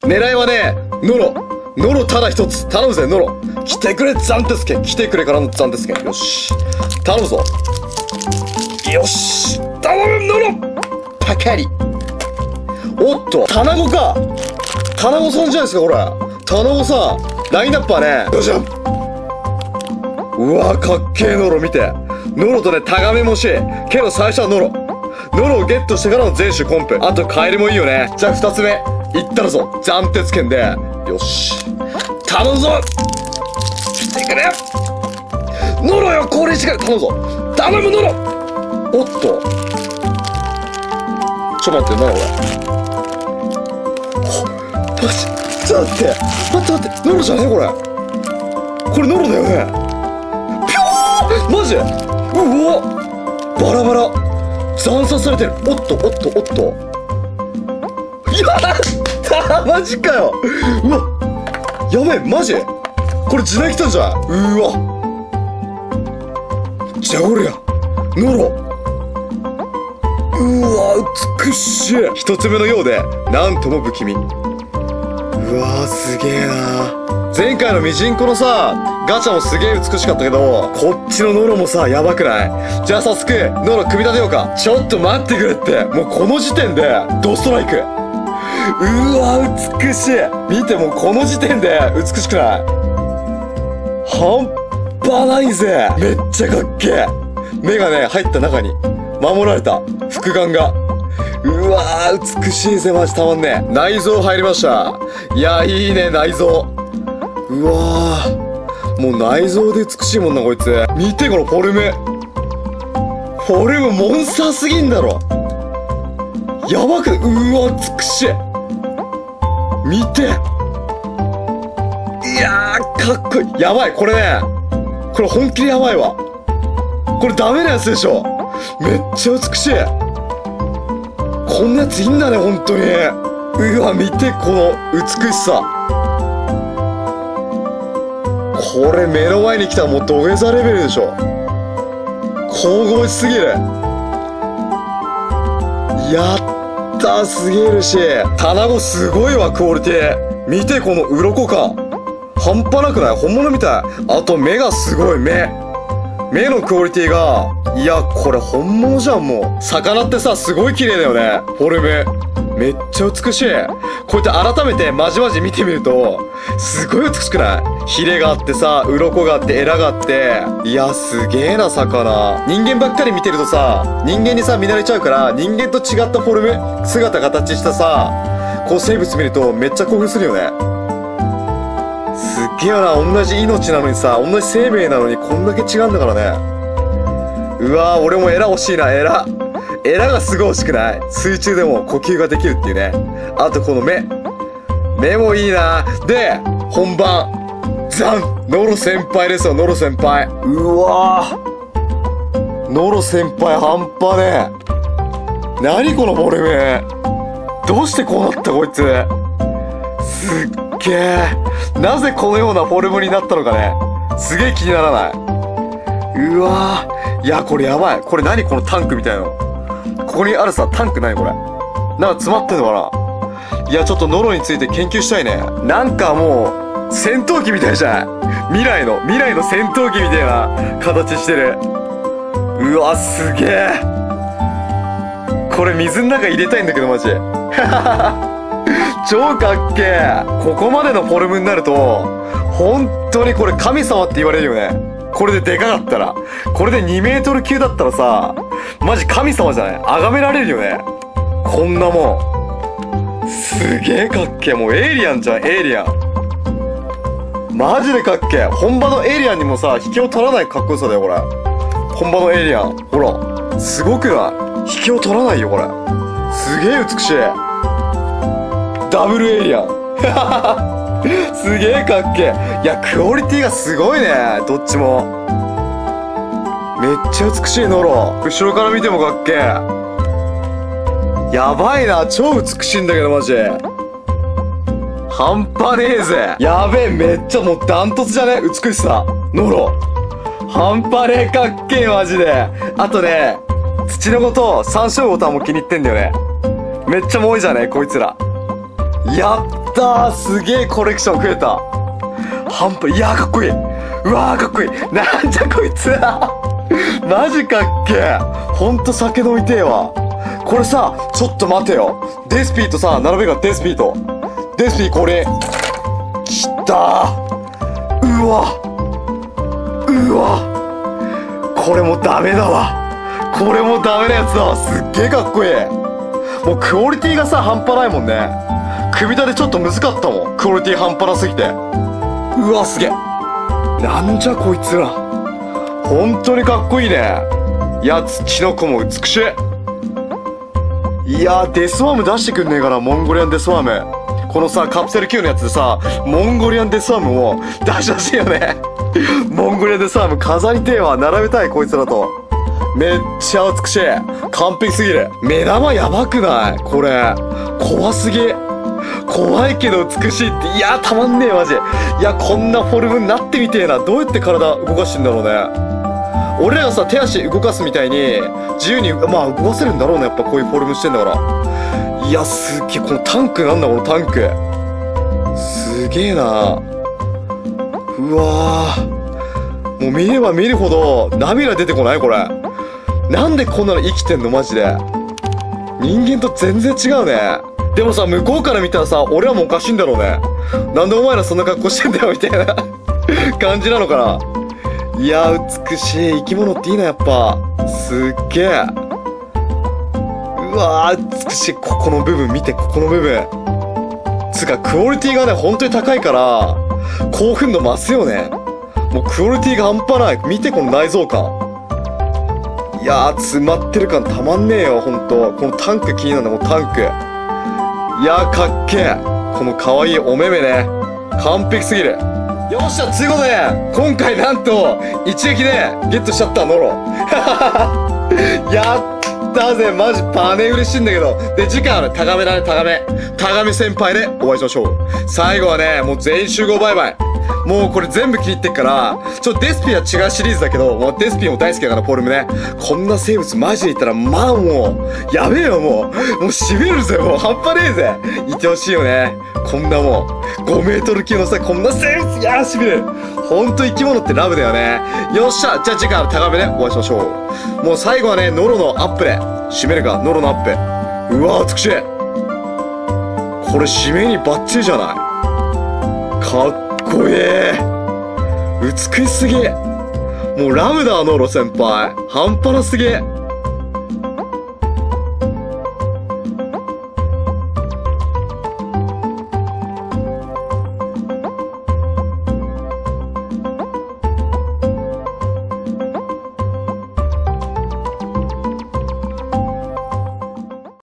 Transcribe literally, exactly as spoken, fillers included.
狙いはね、ノロ。ノロただ一つ。頼むぜ、ノロ。来てくれ、ザンテスケ。来てくれからのザンテスケ。よし。頼むぞ。よし。頼む、ノロパカリ。おっと、タナゴか。タナゴさんじゃないですか、これ。タナゴさん。ラインナップはね、よいしょ。うわかっけえノロ見て。ノロとね、タガメも欲しい。けど最初はノロ。ノロをゲットしてからの全種コンプ。あとカエルもいいよね。じゃあ二つ目。いったらぞ。斬鉄剣で。よし。頼むぞ。来てくれ。ノロよ、これしか頼むぞ。頼むノロ。おっと。ちょっと待って、なにこれ。マジ。ちょっと待って。待って待って。ノロじゃねえこれ。これノロだよね。ぴょーマジ。うわバラバラ。惨殺されてる。おっとおっとおっと。やったマジかよ。うわやべえマジこれ時代来たんじゃん。うわじゃあおりゃノロ。うわ美しい。一つ目のようでなんとも不気味。うわすげえな。前回のミジンコのさガチャもすげえ美しかったけど、こっちのノロもさやばくない？じゃあ早速ノロ組み立てようか。ちょっと待ってくれって。もうこの時点でドストライク。うわ美しい。見てもうこの時点で美しくない？半端ないぜ。めっちゃかっけえ。目がね入った中に守られた複眼が。うわー美しいぜマジたまんねえ。内臓入りました。いやいいね内臓。うわーもう内臓で美しいもんなこいつ。見てこのフォルム。フォルムモンスターすぎんだろ。やばくね。うわ美しい。見て。いやーかっこいい。やばいこれね。これ本気でやばいわ。これダメなやつでしょ。めっちゃ美しい。こんなやついいんだね本当に。うわ見てこの美しさ。これ目の前に来たらもう土下座レベルでしょ。神々しすぎる。やったーすげえるし、卵すごいわクオリティ。見てこの鱗感半端なくない？本物みたい。あと目がすごい。目目のクオリティが、いやこれ本物じゃん。もう魚ってさすごい綺麗だよねフォルム。めっちゃ美しい。こうやって改めてまじまじ見てみるとすごい美しくない？ヒレがあってさ鱗があってエラがあって、いやすげえな魚。人間ばっかり見てるとさ人間にさ見慣れちゃうから、人間と違ったフォルム姿形したさこう生物見るとめっちゃ興奮するよね。すっげえよな。同じ命なのにさ同じ生命なのにこんだけ違うんだからね。うわー俺もエラ欲しいな。エラエラがすごい欲しくない？水中でも呼吸ができるっていうね。あとこの目目もいいな。で本番ザンノロ先輩ですよ。ノロ先輩。うわーノロ先輩半端ねえ。何このフォルム。どうしてこうなったこいつ。すっげえ。なぜこのようなフォルムになったのかね。すげえ気にならない？うわーいやこれやばい。これ何このタンクみたいなの。ここにあるさタンク何これ。なんか詰まってんのかな。いやちょっとノロについて研究したいね。なんかもう戦闘機みたいじゃない？未来の未来の戦闘機みたいな形してる。うわすげえ。これ水の中入れたいんだけどマジ超かっけえ。ここまでのフォルムになると本当にこれ神様って言われるよね。これででかかったら、これでにメートル級だったらさマジ神様じゃない？崇められるよねこんなもん。すげえかっけえ。もうエイリアンじゃんエイリアン。マジでかっけえ。本場のエイリアンにもさ引けを取らないかっこよさだよこれ。本場のエイリアンほらすごくない？引けを取らないよこれ。すげえ美しい。ダブルエイリアンすげえかっけえ。いやクオリティがすごいねどっちも。めっちゃ美しいノロ。後ろから見てもかっけえ。やばいな。超美しいんだけどマジ半端ねえぜ。やべえめっちゃもうダントツじゃね美しさ。ノロ半端ねえかっけえマジで。あとね土の子と山椒ボタンも気に入ってんだよね。めっちゃも多いじゃねこいつら。やったー、すげえコレクション増えた。半端、いやーかっこいい。うわーかっこいい。なんじゃこいつマジかっけー。ほんと酒飲みてえわ。これさ、ちょっと待てよ。デスピーとさ、並べがデスピーと。デスピーこれ。きたー。うわ。うわ。これもダメだわ。これもダメなやつだわ。すっげえかっこいい。もうクオリティがさ、半端ないもんね。組み立てちょっと難かったもん。クオリティ半端なすぎて。うわ、すげえ。なんじゃこいつら。本当にかっこいいね。やつ、キノコも美しい。いやー、デスワーム出してくんねえかな、モンゴリアンデスワーム。このさ、カプセルきゅうのやつでさ、モンゴリアンデスワームを出してほしいよね。モンゴリアンデスワーム飾りてえわ。並べたい、こいつらと。めっちゃ美しい。完璧すぎる。目玉やばくないこれ。怖すぎ。怖いけど美しいって。いやー、たまんねえ、マジ。いや、こんなフォルムになってみてえな。どうやって体動かしてんだろうね。俺らがさ、手足動かすみたいに、自由に、まあ、動かせるんだろうね。やっぱこういうフォルムしてんだから。いや、すっげえ。このタンクなんだ、このタンク。すげえな。うわー。もう見れば見るほど、涙出てこないこれ。なんでこんなの生きてんのマジで。人間と全然違うね。でもさ、向こうから見たらさ、俺らもおかしいんだろうね。なんでお前らそんな格好してんだよ、みたいな感じなのかな。いやー、美しい。生き物っていいな、やっぱ。すっげえ。うわー、美しい。ここの部分見て、ここの部分。つうか、クオリティがね、本当に高いから、興奮度増すよね。もうクオリティが半端ない。見て、この内臓感。いやー、詰まってる感たまんねえよ、ほんと。このタンク気になるんだ、もうタンク。いやー、かっけえ。この可愛いお目目ね。完璧すぎる。よっしゃ、つうことで、今回なんと、一撃でゲットしちゃった、ノロ。やったぜ、マジパネ嬉しいんだけど。で、次回はね、タガメだね、タガメ。タガメ先輩でお会いしましょう。最後はね、もう全員集合バイバイ。もうこれ全部気に入ってっから、ちょっとデスピは違うシリーズだけど、もうデスピも大好きだから、フォルムね。こんな生物マジでいたら、まあもう、やべえよもう。もう痺れるぜ、もう半端ねえぜ。いてほしいよね。こんなもう、ごメートル級のさ、こんな生物、いやー痺れる。ほんと生き物ってラブだよね。よっしゃ、じゃあ次回は高めでお会いしましょう。もう最後はね、ノロのアップで、締めるか、ノロのアップ。うわー、美しい。これ締めにバッチリじゃない。かっこいい。美しすぎ。もうラブだ、ノロ先輩。半端なすぎ。